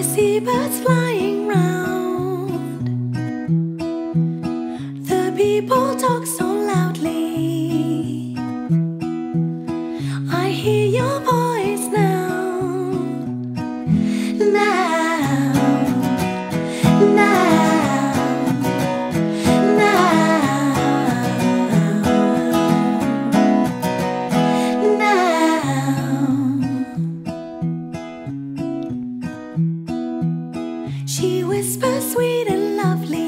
see birds flying round. The people talk so loudly. I hear your voice now. Now, now, now. She whispers sweet and lovely.